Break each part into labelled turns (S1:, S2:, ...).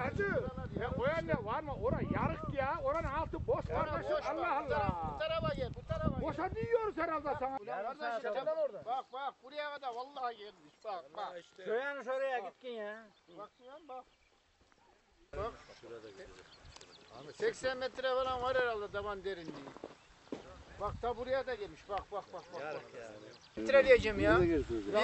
S1: Hacı, ya o yerde var mı? Orası yarık ya. Oranın altı boş kardeşim. Allah Allah.
S2: Bu tarafa gel, bu tarafa gel.
S1: Boşa diyoruz herhalde sana.
S2: Bak buraya kadar vallahi gelmiş. Bak.
S3: Şöyle şuraya gitkin ya.
S2: Bak bak. Bak. 80 metre falan var herhalde taban derinliği. Bak ta buraya da gelmiş. Bak. Metreleyeceğim ya. 1, 2,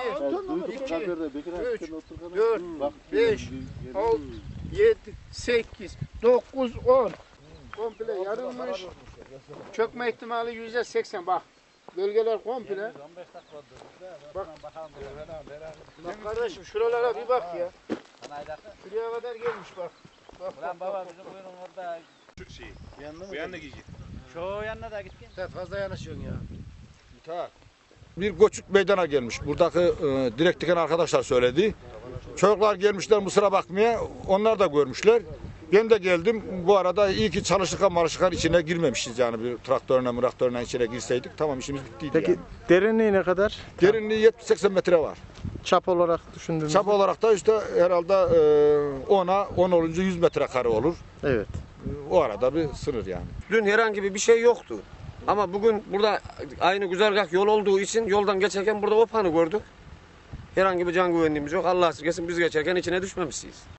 S2: 3, 4, 5, 6, 7, 8, 9, 10. Komple yarılmış. Çökme ihtimali %80 bak. Bölgeler komple. Bak kardeşim şuralara bir bak ya. Şuraya kadar gelmiş bak.
S3: Ulan baba bizim buyurun orada.
S4: Bu yanına gidecek.
S3: Şu yanına da gitkin.
S2: Sen fazla yanaşıyorsun ya.
S5: Bir göçük meydana gelmiş. Buradaki direkt diken arkadaşlar söyledi. Çocuklar gelmişler mısıra bakmaya. Onlar da görmüşler. Ben de geldim. Bu arada iyi ki çalışkan içine girmemişiz yani. Bir traktörle içine girseydik tamam işimiz bittiydi.
S6: Peki
S5: yani.
S6: derinliği ne kadar?
S5: Derinliği 70-80 metre var.
S6: Çap olarak düşündüğümüzde.
S5: Çap olarak da işte herhalde 10 olunca 100 metrekare olur.
S6: Evet.
S5: O arada bir sınır yani.
S7: Dün herhangi bir şey yoktu. Ama bugün burada aynı güzergah yol olduğu için yoldan geçerken burada opanı gördük. Herhangi bir can güvenliğimiz yok. Allah esirgesin biz geçerken içine düşmemişiz.